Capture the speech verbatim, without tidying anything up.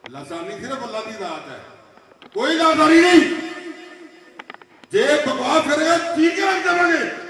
लासानी सिर्फ अल्लाह की जात है, कोई लासानी नहीं। जे बकवास करेगा ठीक है, देवांगे।